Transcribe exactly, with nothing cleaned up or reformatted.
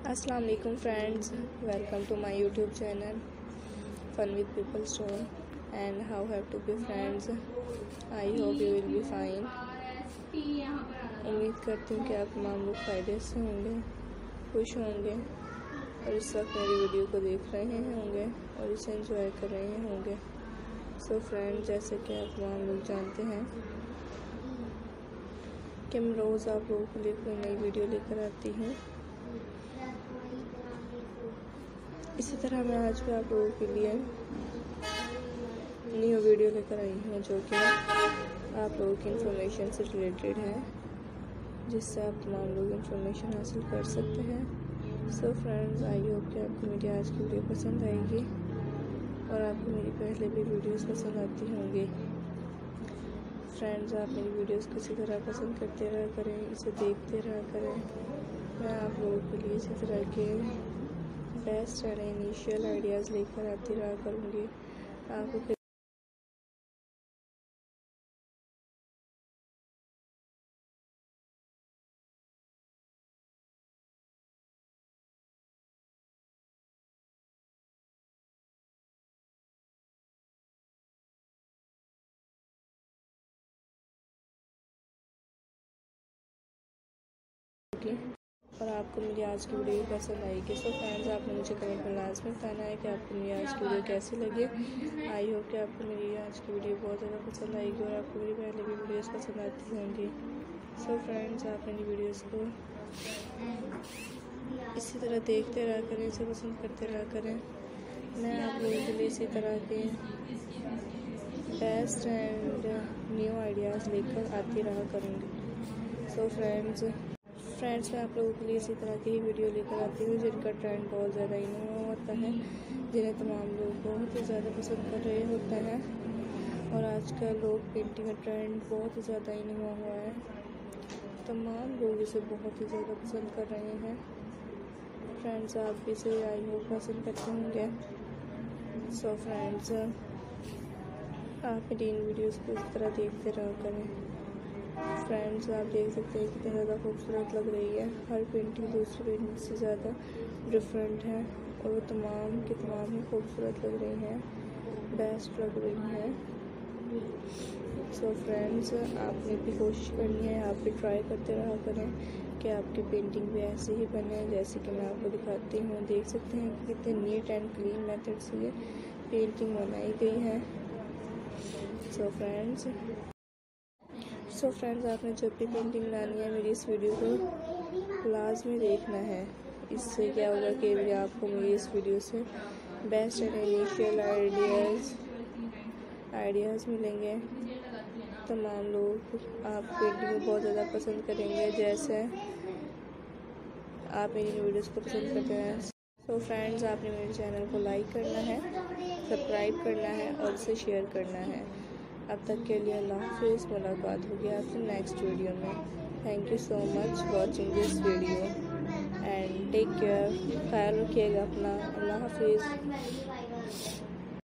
अस्सलाम वालेकुम friends, welcome to my YouTube channel fun with people store and how have to be friends. I hope you will be fine. उम्मीद करती हूँ कि आप तमाम लोग खैरियत से होंगे, खुश होंगे और इस वक्त मेरी वीडियो को देख रहे होंगे और इसे एंजॉय कर रहे होंगे। सो फ्रेंड्स, जैसे कि आप तमाम लोग जानते हैं कि मैं रोज़ आप लोगों के लिए कोई नई वीडियो लेकर आती हूँ। इसी तरह मैं आज भी आप लोगों के लिए न्यू वीडियो लेकर आई हूँ जो कि आप लोगों की इन्फॉर्मेशन से रिलेटेड है, जिससे आप तमाम लोग इन्फॉर्मेशन हासिल कर सकते हैं। सो फ्रेंड्स, आई होप कि आपको मेरी आज की वीडियो पसंद आएगी और आपको मेरी पहले भी वीडियोस पसंद आती होंगी। फ्रेंड्स, आप मेरी वीडियोस किसी तरह पसंद करते रहा करें, इसे देखते रहा करें। मैं आप लोगों के लिए इसी तरह के बेस्ट एंड इनिशियल आइडियाज़ लेकर आती रहा करूँगी। आपको और आपको मेरी आज की वीडियो पसंद आएगी। सो फ्रेंड्स, आपने मुझे कमेंट में लाजमी बताना है कि आपको मेरी आज की वीडियो कैसी लगी। आई होप कि आपको मेरी आज की वीडियो बहुत ज़्यादा पसंद आएगी और आपको मेरी पहले भी वीडियोस पसंद आती होंगी। सो फ्रेंड्स, आप मेरी वीडियोस को इसी तरह देखते रहा करें, इसे पसंद करते रहा करें। मैं आप लोगों के लिए इसी तरह के बेस्ट एंड न्यू आइडियाज़ लेकर आती रहा करूँगी। सो फ्रेंड्स फ्रेंड्स मैं आप लोगों के लिए इसी तरह की ही वीडियो लेकर आती हूँ जिनका ट्रेंड बहुत ज़्यादा इन्होंने होता है, जिन्हें तमाम लोग बहुत ही ज़्यादा पसंद कर रहे होते हैं। और आजकल लोग पेंटिंग का ट्रेंड बहुत ही ज़्यादा इन्होंने हुआ है, तमाम लोग इसे बहुत ही ज़्यादा पसंद कर रहे हैं। फ्रेंड्स, आप भी इसे आई होप पसंद करते होंगे। सो फ्रेंड्स, आप मेरी इन वीडियोज़ को इस तरह देखते रहा करें। फ्रेंड्स, आप देख सकते हैं कितनी ज़्यादा खूबसूरत लग रही है। हर पेंटिंग दूसरी पेंटिंग से ज़्यादा डिफरेंट है और वो तमाम की तमाम ही खूबसूरत लग रही हैं, बेस्ट लग रही हैं। सो फ्रेंड्स, आपने भी कोशिश करनी है, आप भी ट्राई करते रहा करें कि आपकी पेंटिंग भी ऐसे ही बने जैसे कि मैं आपको दिखाती हूँ। देख सकते हैं कि कितने नीट एंड क्लीन मेथड से ये पेंटिंग बनाई गई है। सो फ्रेंड्स सो फ्रेंड्स आपने जब भी पेंटिंग बनानी है मेरी इस वीडियो को लाजमी देखना है। इससे क्या होगा कि भी आपको मेरी इस वीडियो से best and initial ideas ideas मिलेंगे। तमाम लोग आप पेंटिंग को बहुत ज़्यादा पसंद करेंगे जैसे आप मेरी वीडियोज़ को पसंद करते हैं। सो फ्रेंड्स, आपने मेरे चैनल को लाइक करना है, सब्सक्राइब करना है और इसे शेयर करना है। अब तक के लिए अल्लाह हाफ़िज़। मुलाकात होगी आपसे नेक्स्ट वीडियो में। Thank you so much watching this video and take care. ख्याल रखिएगा अपना। अल्लाह हाफ़िज़।